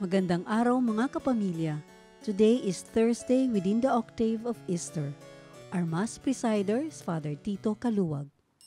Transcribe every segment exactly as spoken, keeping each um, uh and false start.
Magandang araw mga kapamilya. Today is Thursday within the octave of Easter. Our Mass presider is Father Tito Caluag.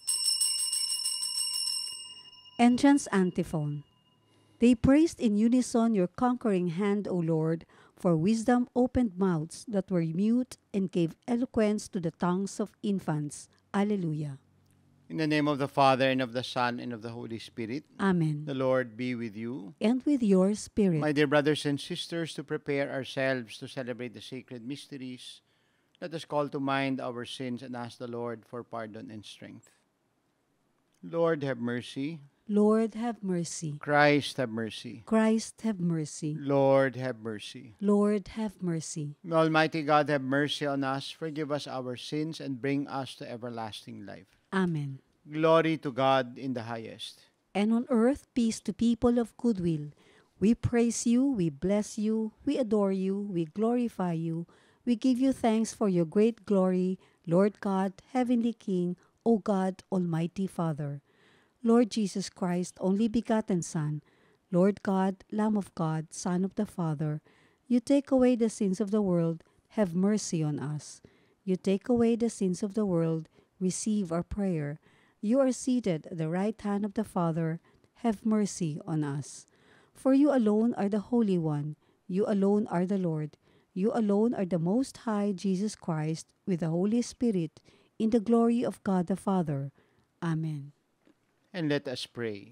Entrance Antiphon. They praised in unison your conquering hand, O Lord, for wisdom opened mouths that were mute and gave eloquence to the tongues of infants. Alleluia. In the name of the Father, and of the Son, and of the Holy Spirit. Amen. The Lord be with you. And with your spirit. My dear brothers and sisters, to prepare ourselves to celebrate the sacred mysteries, let us call to mind our sins and ask the Lord for pardon and strength. Lord, have mercy. Lord, have mercy. Christ, have mercy. Christ, have mercy. Lord, have mercy. Lord, have mercy. May Almighty God have mercy on us, forgive us our sins, and bring us to everlasting life. Amen. Glory to God in the highest. And on earth, peace to people of good will. We praise you, we bless you, we adore you, we glorify you. We give you thanks for your great glory, Lord God, Heavenly King, O God, Almighty Father. Lord Jesus Christ, only begotten Son, Lord God, Lamb of God, Son of the Father, you take away the sins of the world, have mercy on us. You take away the sins of the world, receive our prayer. You are seated at the right hand of the Father, have mercy on us. For you alone are the Holy One, you alone are the Lord, you alone are the Most High Jesus Christ, with the Holy Spirit, in the glory of God the Father. Amen. And let us pray.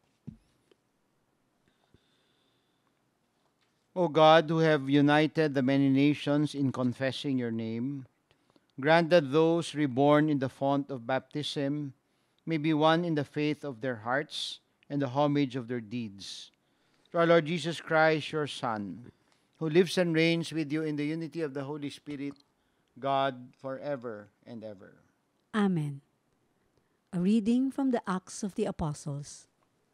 O God, who have united the many nations in confessing your name, grant that those reborn in the font of baptism may be one in the faith of their hearts and the homage of their deeds. Through our Lord Jesus Christ, your Son, who lives and reigns with you in the unity of the Holy Spirit, God, forever and ever. Amen. A reading from the Acts of the Apostles.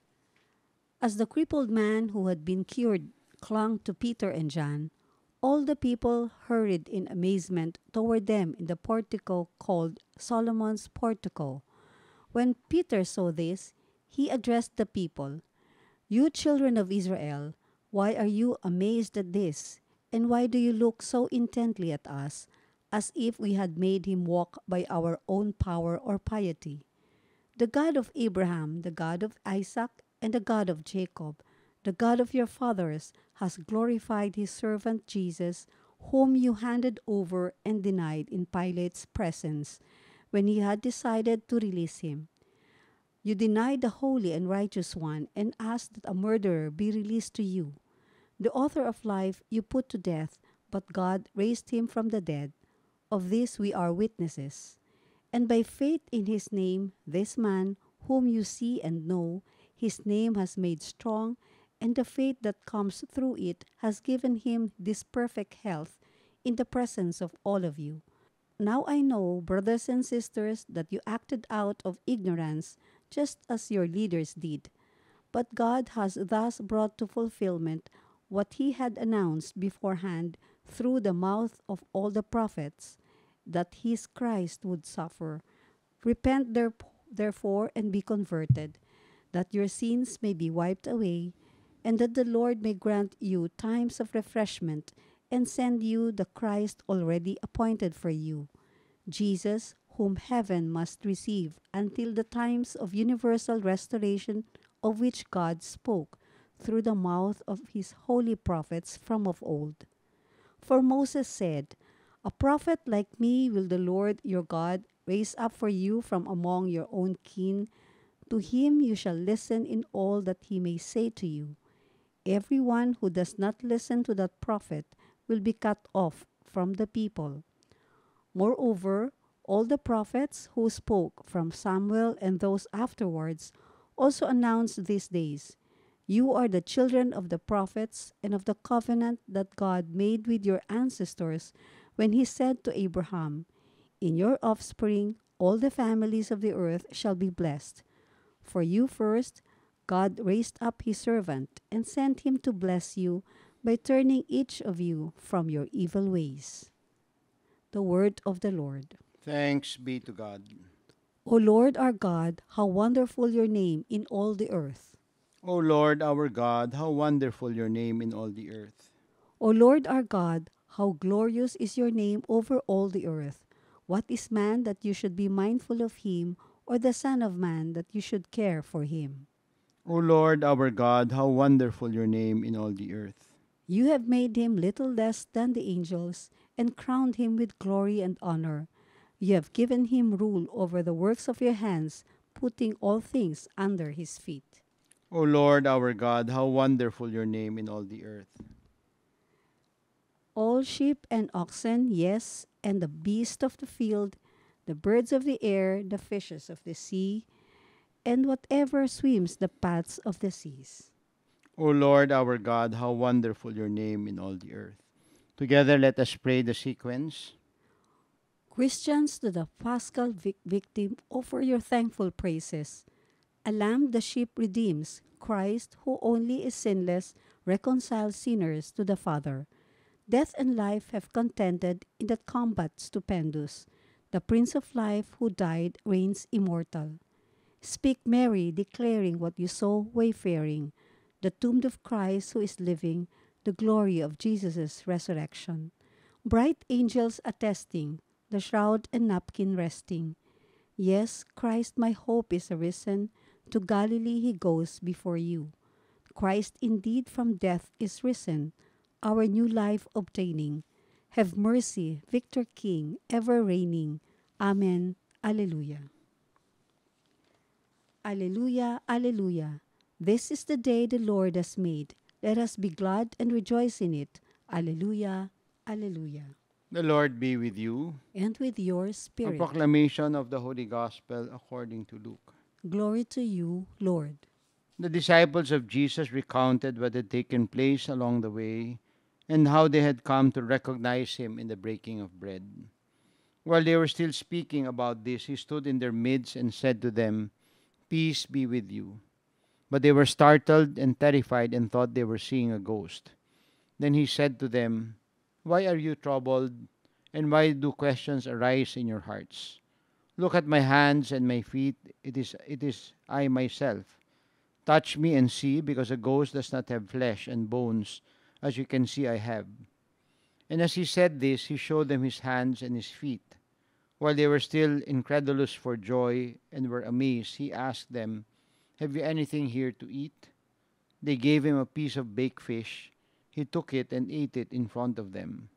As the crippled man who had been cured clung to Peter and John, all the people hurried in amazement toward them in the portico called Solomon's Portico. When Peter saw this, he addressed the people, "You children of Israel, why are you amazed at this? And why do you look so intently at us, as if we had made him walk by our own power or piety? The God of Abraham, the God of Isaac, and the God of Jacob, the God of your fathers, has glorified his servant Jesus, whom you handed over and denied in Pilate's presence, when he had decided to release him. You denied the Holy and Righteous One and asked that a murderer be released to you. The author of life you put to death, but God raised him from the dead. Of this we are witnesses. And by faith in his name, this man, whom you see and know, his name has made strong, and the faith that comes through it has given him this perfect health in the presence of all of you. Now I know, brothers and sisters, that you acted out of ignorance, just as your leaders did. But God has thus brought to fulfillment what he had announced beforehand through the mouth of all the prophets, that his Christ would suffer. Repent therefore and be converted, that your sins may be wiped away, and that the Lord may grant you times of refreshment and send you the Christ already appointed for you, Jesus, whom heaven must receive until the times of universal restoration of which God spoke through the mouth of his holy prophets from of old. For Moses said, "A prophet like me will the Lord your God raise up for you from among your own kin. To him you shall listen in all that he may say to you. Everyone who does not listen to that prophet will be cut off from the people." Moreover, all the prophets who spoke from Samuel and those afterwards also announced these days, "You are the children of the prophets and of the covenant that God made with your ancestors when he said to Abraham, 'In your offspring all the families of the earth shall be blessed.' For you first, God raised up his servant and sent him to bless you by turning each of you from your evil ways." The word of the Lord. Thanks be to God. O Lord our God, how wonderful your name in all the earth. O Lord our God, how wonderful your name in all the earth. O Lord our God, how glorious is your name over all the earth. What is man that you should be mindful of him, or the Son of Man that you should care for him? O Lord our God, how wonderful your name in all the earth. You have made him little less than the angels, and crowned him with glory and honor. You have given him rule over the works of your hands, putting all things under his feet. O Lord our God, how wonderful your name in all the earth. All sheep and oxen, yes, and the beasts of the field, the birds of the air, the fishes of the sea, and whatever swims the paths of the seas. O Lord our God, how wonderful your name in all the earth. Together let us pray the sequence. Christians, to the Paschal vic- victim, offer your thankful praises. A lamb the sheep redeems, Christ, who only is sinless, reconciles sinners to the Father. Death and life have contended in that combat stupendous. The Prince of Life who died reigns immortal. Speak, Mary, declaring what you saw wayfaring, the tomb of Christ who is living, the glory of Jesus' resurrection. Bright angels attesting, the shroud and napkin resting. Yes, Christ my hope is arisen, to Galilee he goes before you. Christ indeed from death is risen, our new life obtaining. Have mercy, Victor King, ever reigning. Amen. Alleluia. Alleluia, alleluia. This is the day the Lord has made. Let us be glad and rejoice in it. Alleluia, alleluia. The Lord be with you. And with your A spirit. proclamation of the Holy Gospel according to Luke. Glory to you, Lord. The disciples of Jesus recounted what had taken place along the way and how they had come to recognize him in the breaking of bread. While they were still speaking about this, he stood in their midst and said to them, "Peace be with you." But they were startled and terrified and thought they were seeing a ghost. Then he said to them, "Why are you troubled, and why do questions arise in your hearts? Look at my hands and my feet. It is, it is I myself. Touch me and see, because a ghost does not have flesh and bones, as you can see I have." And as he said this, he showed them his hands and his feet. While they were still incredulous for joy and were amazed, he asked them, "Have you anything here to eat?" They gave him a piece of baked fish. He took it and ate it in front of them.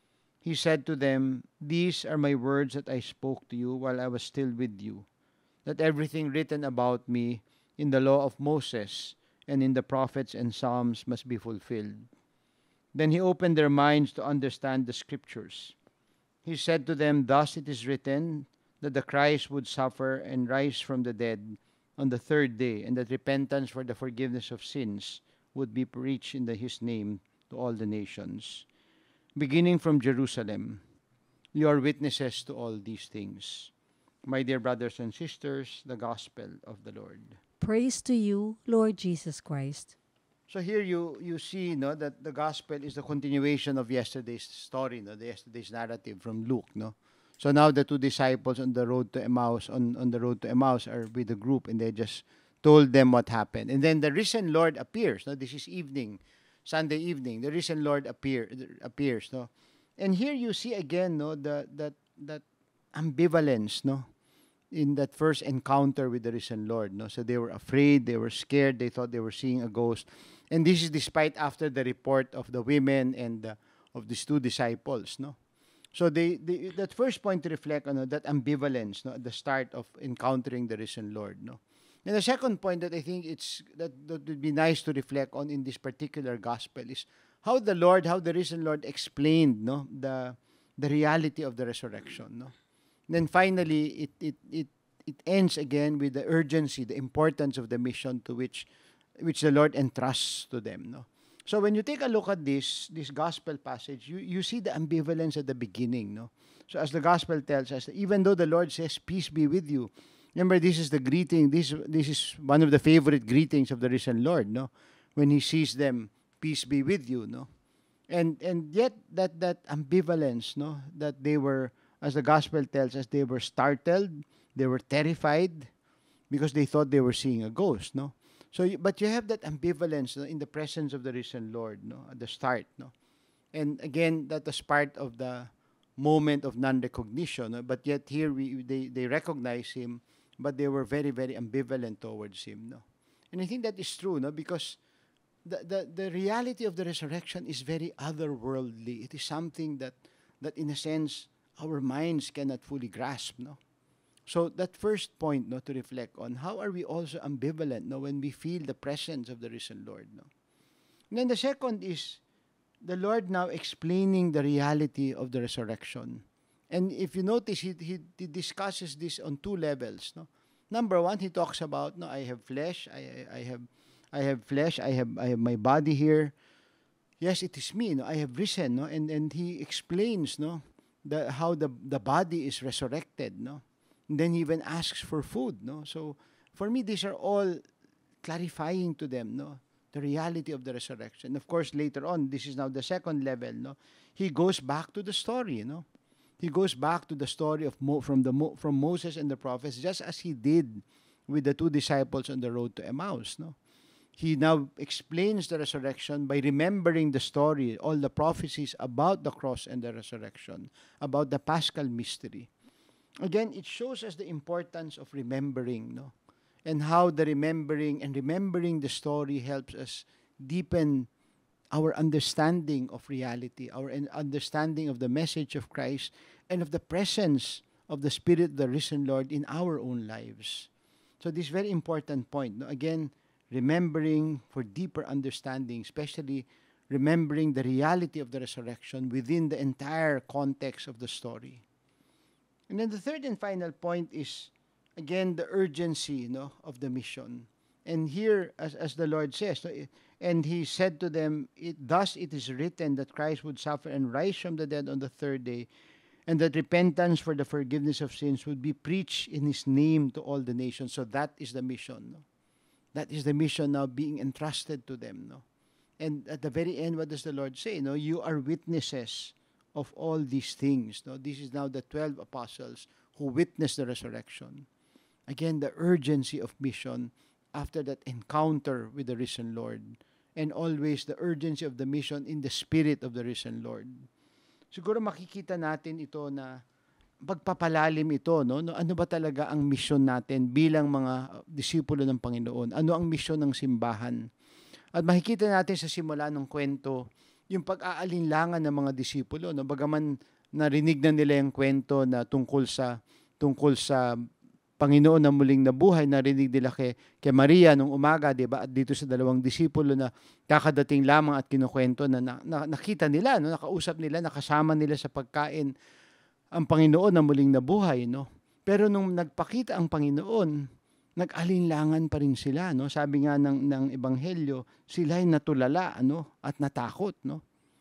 He said to them, "These are my words that I spoke to you while I was still with you, that everything written about me in the law of Moses and in the prophets and Psalms must be fulfilled." Then he opened their minds to understand the scriptures. He said to them, "Thus it is written that the Christ would suffer and rise from the dead on the third day, and that repentance for the forgiveness of sins would be preached in the, his name to all the nations, beginning from Jerusalem. You are witnesses to all these things." My dear brothers and sisters, the Gospel of the Lord. Praise to you, Lord Jesus Christ. So here you you see, no, that the gospel is the continuation of yesterday's story, no, the yesterday's narrative from Luke, no. So now the two disciples on the road to Emmaus, on, on the road to Emmaus, are with the group, and they just told them what happened. And then the risen Lord appears. No, this is evening, Sunday evening. The risen Lord appear appears. No, and here you see again, no, the that that ambivalence, no, in that first encounter with the risen Lord. No, so they were afraid, they were scared, they thought they were seeing a ghost. And this is despite after the report of the women and uh, of these two disciples, no? So they, they that first point to reflect on, uh, that ambivalence, no, at the start of encountering the risen Lord, no? And the second point that I think it's that, that would be nice to reflect on in this particular gospel is how the Lord, how the risen Lord explained, no, the the reality of the resurrection, no? And then finally, it it it it ends again with the urgency, the importance of the mission to which which the Lord entrusts to them, no? So when you take a look at this this gospel passage, you, you see the ambivalence at the beginning, no? So as the gospel tells us, even though the Lord says, "Peace be with you," remember, this is the greeting, this this is one of the favorite greetings of the risen Lord, no? When he sees them, "Peace be with you," no? And and yet that that ambivalence, no, that they were, as the gospel tells us, they were startled, they were terrified, because they thought they were seeing a ghost, no? So, you- but you have that ambivalence, no, in the presence of the risen Lord, no, at the start, no. And again, that was part of the moment of non-recognition, no? But yet here we they they recognize him, but they were very very ambivalent towards him, no. And I think that is true, no, because the the the reality of the resurrection is very otherworldly. It is something that that in a sense our minds cannot fully grasp, no. So that first point, no, to reflect on, how are we also ambivalent, no, when we feel the presence of the risen Lord, no. And then the second is the Lord now explaining the reality of the resurrection. And if you notice, he, he, he discusses this on two levels, no. Number one, he talks about, no, I have flesh, I, I, I have I have flesh, I have I have my body here. Yes, it is me, no, I have risen, no, and, and he explains, no, the how the, the body is resurrected, no. And then he even asks for food, no. So for me, these are all clarifying to them, no, the reality of the resurrection. Of course, later on, this is now the second level, no. He goes back to the story, no. He goes back to the story of Mo, from the Mo, from Moses and the prophets, just as he did with the two disciples on the road to Emmaus, no. He now explains the resurrection by remembering the story, all the prophecies about the cross and the resurrection, about the Paschal mystery. Again, it shows us the importance of remembering, no, and how the remembering and remembering the story helps us deepen our understanding of reality, our understanding of the message of Christ, and of the presence of the Spirit of the risen Lord in our own lives. So this very important point, no, again, remembering for deeper understanding, especially remembering the reality of the resurrection within the entire context of the story. And then the third and final point is, again, the urgency, no, of the mission. And here, as, as the Lord says, no, and he said to them, it, thus it is written that Christ would suffer and rise from the dead on the third day, and that repentance for the forgiveness of sins would be preached in his name to all the nations. So that is the mission, no? That is the mission now being entrusted to them, no? And at the very end, what does the Lord say? No, you are witnesses of all these things. No, this is now the twelve apostles who witnessed the resurrection. Again, the urgency of mission after that encounter with the risen Lord, and always the urgency of the mission in the spirit of the risen Lord. Siguro makikita natin ito na pagpapalalim ito, no? No, ano ba talaga ang misyon natin bilang mga disipulo ng Panginoon? Ano ang misyon ng simbahan? At makikita natin sa simula ng kwento yung pag-aalinlangan ng mga disipulo, no? Bagaman narinig na nila yung kwento na tungkol sa tungkol sa Panginoon na muling nabuhay, narinig nila kay, kay Maria nung umaga, di ba? At dito sa dalawang disipulo na kakadating lamang at kinukwento na, na, na nakita nila, no? Nakausap nila, nakasama nila sa pagkain ang Panginoon na muling nabuhay, no? Pero nung nagpakita ang Panginoon, nag-alinlangan pa rin sila, no? Sabi nga ng ng ebanghelyo, sila ay natulala, ano, at natakot, no?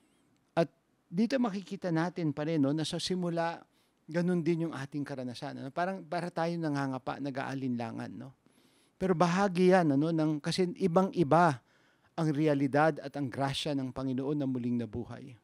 At dito makikita natin pa rin, no, na sa simula ganun din yung ating karanasan, ano? Parang para tayo nangangapa, nag-aalinlangan, no? Pero bahagi yan, ano, ng kasi ibang-iba ang realidad at ang grasya ng Panginoon na muling nabuhay.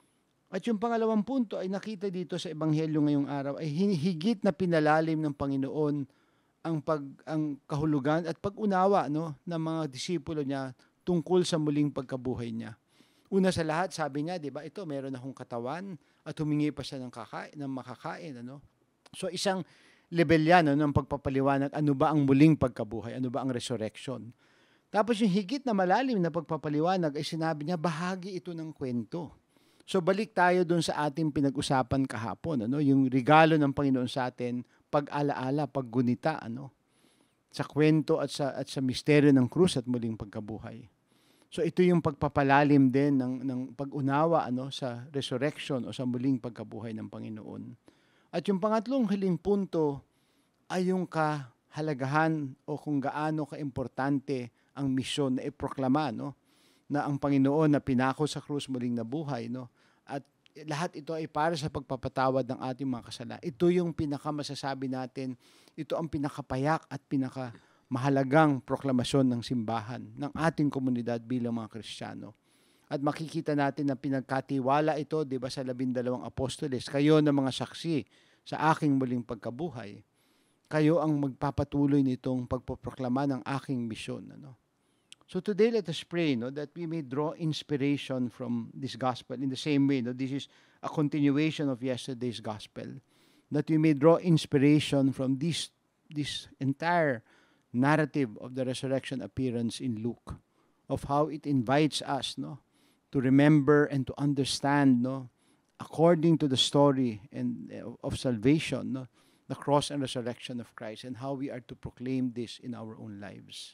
At yung pangalawang punto ay nakita dito sa ebanghelyo ngayong araw ay higit na pinalalim ng Panginoon ang pag ang kahulugan at pag-unawa, no, ng mga disipulo niya tungkol sa muling pagkabuhay niya. Una sa lahat, sabi niya, 'di ba, ito meron akong katawan at humingi pa siya ng kakain, ng makakain, ano. So isang level yan, no, ng pagpapaliwanag, ano ba ang muling pagkabuhay, ano ba ang resurrection. Tapos yung higit na malalim na pagpapaliwanag ay sinabi niya bahagi ito ng kwento. So balik tayo dun sa ating pinag-usapan kahapon, ano, yung regalo ng Panginoon sa atin, pag-alaala, paggunita, ano, sa kwento at sa at sa misteryo ng krus at muling pagkabuhay. So ito yung pagpapalalim din ng ng pag-unawa, ano, sa resurrection o sa muling pagkabuhay ng Panginoon. At yung pangatlong hiling punto ay yung kahalagahan o kung gaano kaimportante ang misyon na iproklama, no, na ang Panginoon na pinako sa krus muling nabuhay, no, at lahat ito ay para sa pagpapatawad ng ating mga kasalanan. Ito yung pinakamasasabi natin, ito ang pinakapayak at pinakamahalagang proklamasyon ng simbahan, ng ating komunidad bilang mga Kristiyano. At makikita natin na pinagkatiwala ito, di ba, sa labindalawang apostoles, kayo na mga saksi sa aking muling pagkabuhay. Kayo ang magpapatuloy nitong pagpoproklama ng aking misyon, ano. So today, let us pray, no, that we may draw inspiration from this gospel. In the same way, no, this is a continuation of yesterday's gospel. That we may draw inspiration from this, this entire narrative of the resurrection appearance in Luke, of how it invites us, no, to remember and to understand, no, according to the story and uh, of salvation, no, the cross and resurrection of Christ, and how we are to proclaim this in our own lives.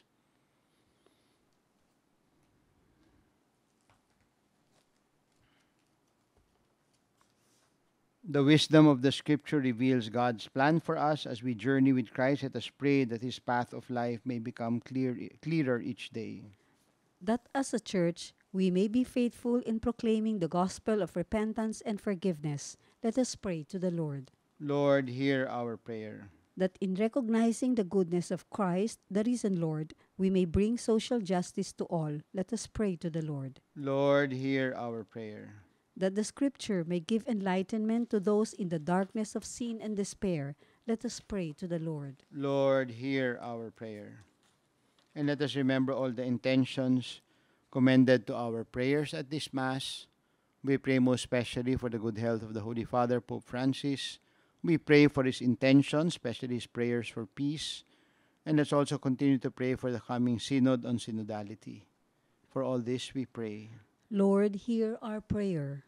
The wisdom of the Scripture reveals God's plan for us as we journey with Christ. Let us pray that His path of life may become clear, clearer each day. That as a church, we may be faithful in proclaiming the gospel of repentance and forgiveness. Let us pray to the Lord. Lord, hear our prayer. That in recognizing the goodness of Christ, the risen Lord, we may bring social justice to all. Let us pray to the Lord. Lord, hear our prayer. That the Scripture may give enlightenment to those in the darkness of sin and despair. Let us pray to the Lord. Lord, hear our prayer. And let us remember all the intentions commended to our prayers at this Mass. We pray most especially for the good health of the Holy Father, Pope Francis. We pray for his intentions, especially his prayers for peace. And let's also continue to pray for the coming Synod on Synodality. For all this we pray. Lord, hear our prayer.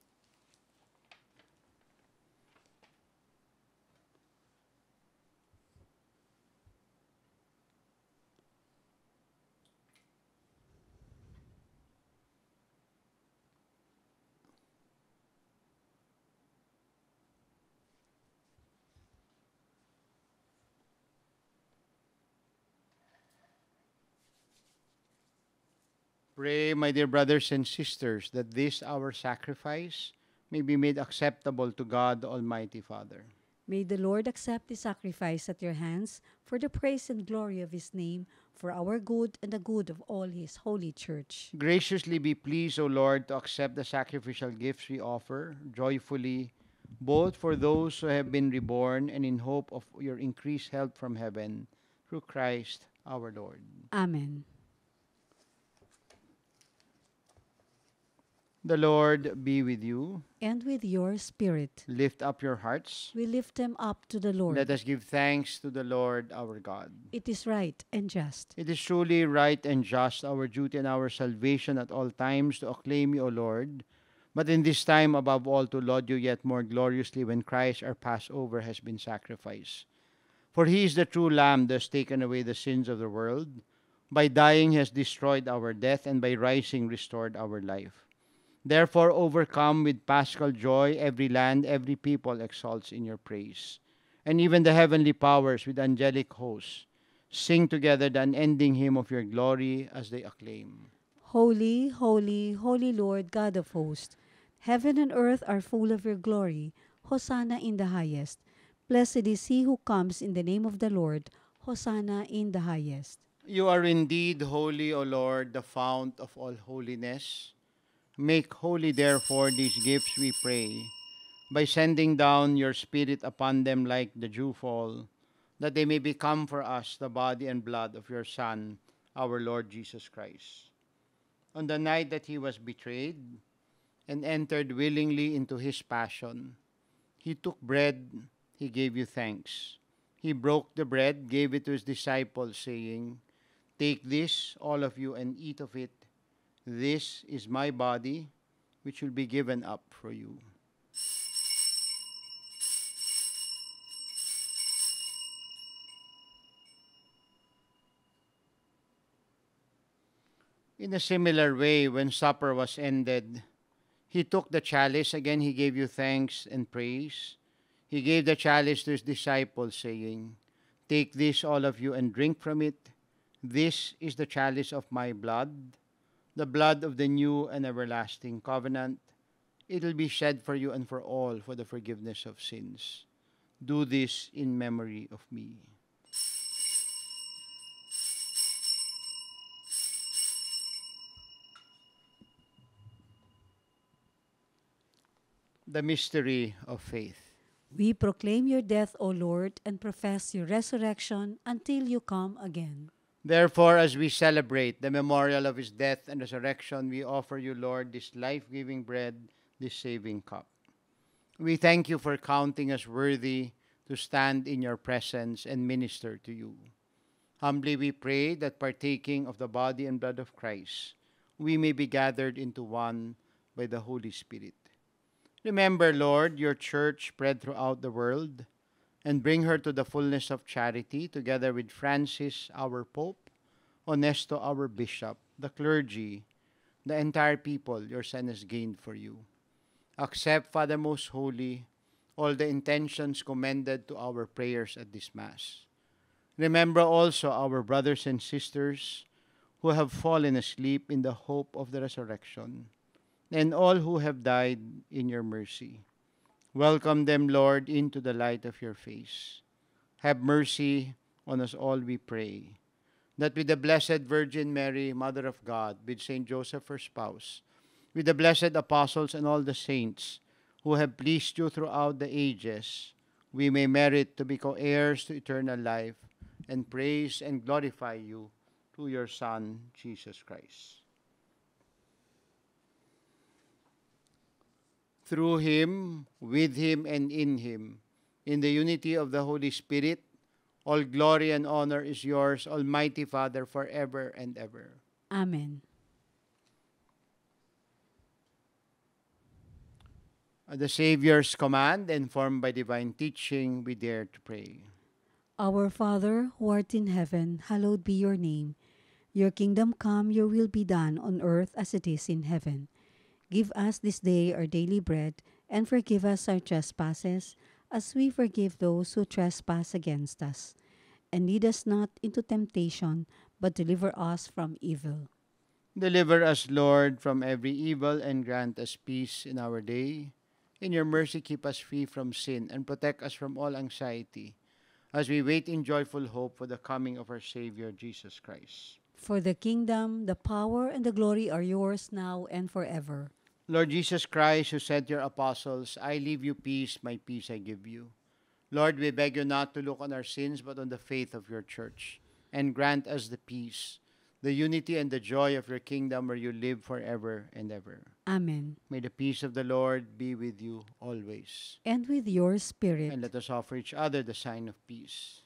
Pray, my dear brothers and sisters, that this our sacrifice may be made acceptable to God, the Almighty Father. May the Lord accept the sacrifice at your hands for the praise and glory of his name, for our good and the good of all his holy church. Graciously be pleased, O Lord, to accept the sacrificial gifts we offer joyfully, both for those who have been reborn and in hope of your increased help from heaven, through Christ our Lord. Amen. The Lord be with you. And with your spirit. Lift up your hearts. We lift them up to the Lord. Let us give thanks to the Lord our God. It is right and just. It is truly right and just, our duty and our salvation at all times, to acclaim you, O Lord, but in this time above all to laud you yet more gloriously when Christ our Passover has been sacrificed. For he is the true Lamb that has taken away the sins of the world. By dying he has destroyed our death, and by rising restored our life. Therefore, overcome with paschal joy, every land, every people exalts in your praise. And even the heavenly powers with angelic hosts sing together the unending hymn of your glory as they acclaim. Holy, holy, holy Lord, God of hosts, heaven and earth are full of your glory. Hosanna in the highest. Blessed is he who comes in the name of the Lord. Hosanna in the highest. You are indeed holy, O Lord, the fount of all holiness. Make holy, therefore, these gifts, we pray, by sending down your Spirit upon them like the dewfall, that they may become for us the body and blood of your Son, our Lord Jesus Christ. On the night that he was betrayed and entered willingly into his passion, he took bread, he gave you thanks. He broke the bread, gave it to his disciples, saying, "Take this, all of you, and eat of it. This is my body, which will be given up for you." In a similar way, when supper was ended, he took the chalice. Again, he gave you thanks and praise. He gave the chalice to his disciples, saying, "Take this, all of you, and drink from it. This is the chalice of my blood, the blood of the new and everlasting covenant. It will be shed for you and for all for the forgiveness of sins. Do this in memory of me." The mystery of faith. We proclaim your death, O Lord, and profess your resurrection until you come again. Therefore, as we celebrate the memorial of his death and resurrection, we offer you, Lord, this life-giving bread, this saving cup. We thank you for counting us worthy to stand in your presence and minister to you. Humbly we pray that partaking of the body and blood of Christ, we may be gathered into one by the Holy Spirit. Remember, Lord, your church spread throughout the world, and bring her to the fullness of charity, together with Francis, our Pope, Honesto, our Bishop, the clergy, the entire people your Son has gained for you. Accept, Father most holy, all the intentions commended to our prayers at this Mass. Remember also our brothers and sisters who have fallen asleep in the hope of the resurrection, and all who have died in your mercy. Welcome them, Lord, into the light of your face. Have mercy on us all, we pray, that with the Blessed Virgin Mary, Mother of God, with Saint Joseph, her spouse, with the blessed apostles and all the saints who have pleased you throughout the ages, we may merit to be co-heirs to eternal life and praise and glorify you through your Son, Jesus Christ. Through him, with him, and in him, in the unity of the Holy Spirit, all glory and honor is yours, Almighty Father, forever and ever. Amen. At the Savior's command, informed by divine teaching, we dare to pray. Our Father, who art in heaven, hallowed be your name. Your kingdom come, your will be done on earth as it is in heaven. Give us this day our daily bread, and forgive us our trespasses, as we forgive those who trespass against us. And lead us not into temptation, but deliver us from evil. Deliver us, Lord, from every evil, and grant us peace in our day. In your mercy, keep us free from sin, and protect us from all anxiety, as we wait in joyful hope for the coming of our Savior, Jesus Christ. For the kingdom, the power, and the glory are yours now and forever. Lord Jesus Christ, who said to your apostles, I leave you peace, my peace I give you. Lord, we beg you not to look on our sins, but on the faith of your church, and grant us the peace, the unity, and the joy of your kingdom, where you live forever and ever. Amen. May the peace of the Lord be with you always. And with your spirit. And let us offer each other the sign of peace.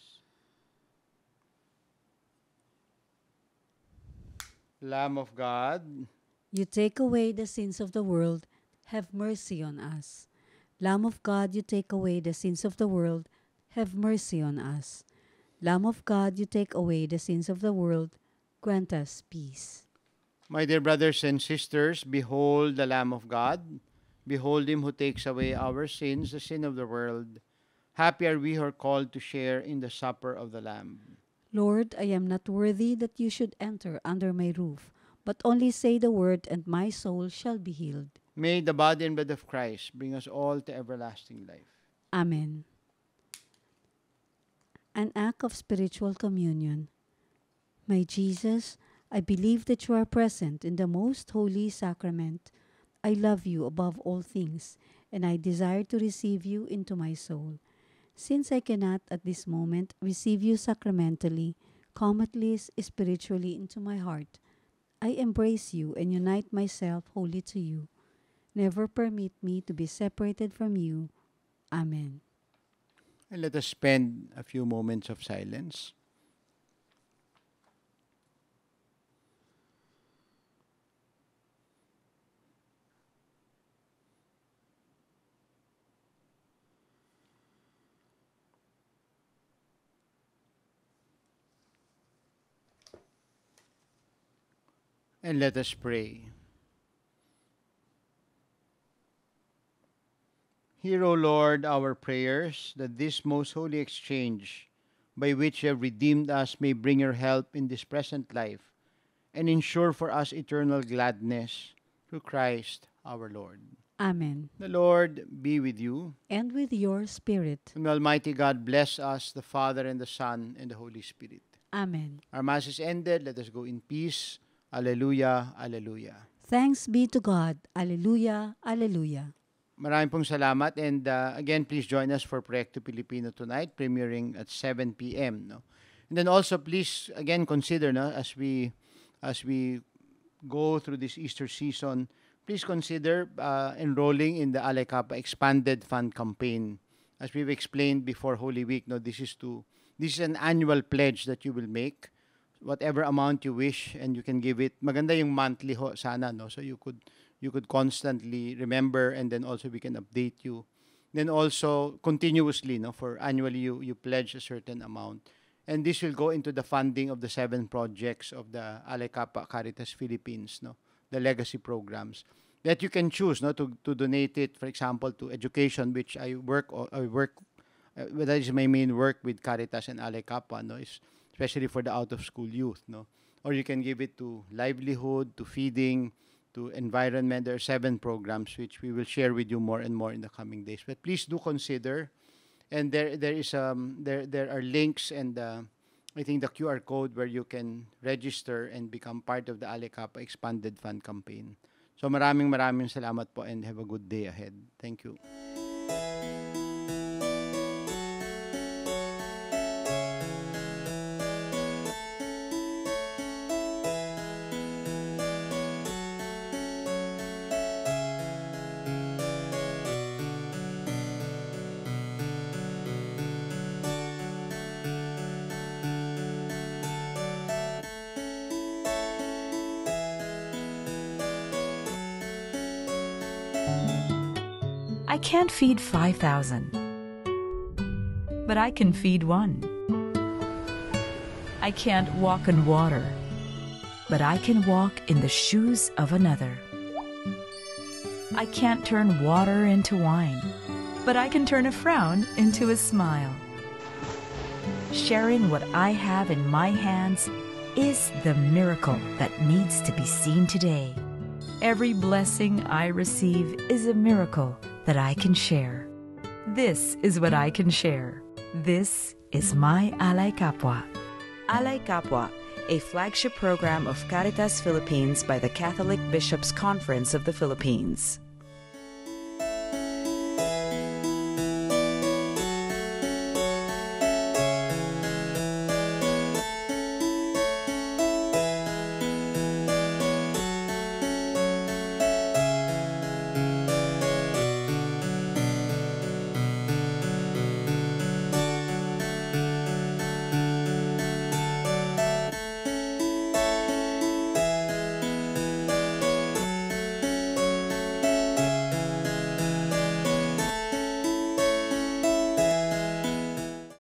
Lamb of God, you take away the sins of the world, have mercy on us. Lamb of God, you take away the sins of the world, have mercy on us. Lamb of God, you take away the sins of the world, grant us peace. My dear brothers and sisters, behold the Lamb of God. Behold him who takes away our sins, the sin of the world. Happy are we who are called to share in the supper of the Lamb. Lord, I am not worthy that you should enter under my roof, but only say the word, and my soul shall be healed. May the body and blood of Christ bring us all to everlasting life. Amen. An act of spiritual communion. My Jesus, I believe that you are present in the most holy sacrament. I love you above all things, and I desire to receive you into my soul. Since I cannot at this moment receive you sacramentally, come at least spiritually into my heart. I embrace you and unite myself wholly to you. Never permit me to be separated from you. Amen. And let us spend a few moments of silence. And let us pray. Hear, O Lord, our prayers, that this most holy exchange, by which you have redeemed us, may bring your help in this present life, and ensure for us eternal gladness, through Christ our Lord. Amen. The Lord be with you. And with your spirit. And may Almighty God bless us, the Father, and the Son, and the Holy Spirit. Amen. Our Mass is ended. Let us go in peace. Alleluia, alleluia. Thanks be to God. Alleluia, alleluia. Maraming pong salamat, and uh, again, please join us for Proyekto Pilipino tonight, premiering at seven p.m. No? And then also, please, again, consider, no, as we as we go through this Easter season, please consider uh, enrolling in the Alay Kappa Expanded Fund Campaign. As we've explained before Holy Week, no, this is to this is an annual pledge that you will make, whatever amount you wish, and you can give it. Maganda yung monthly ho, sana, no, so you could you could constantly remember, and then also we can update you. Then also continuously, no, for annually you you pledge a certain amount. And this will go into the funding of the seven projects of the Alay Kappa Caritas Philippines, no, the legacy programs that you can choose, no, to, to donate it, for example, to education, which I work, I work, uh, that is my main work with Caritas and Alay Kappa, no, is especially for the out-of-school youth, no, or you can give it to livelihood, to feeding, to environment. There are seven programs which we will share with you more and more in the coming days. But please do consider. And there, there is um, there, there are links and uh, I think the Q R code where you can register and become part of the Alay Kappa Expanded Fund Campaign. So maraming maraming salamat po and have a good day ahead. Thank you. I can't feed five thousand, but I can feed one. I can't walk on water, but I can walk in the shoes of another. I can't turn water into wine, but I can turn a frown into a smile. Sharing what I have in my hands is the miracle that needs to be seen today. Every blessing I receive is a miracle that I can share. This is what I can share. This is my Alay Kapwa. Alay Kapwa, a flagship program of Caritas Philippines by the Catholic Bishops' Conference of the Philippines.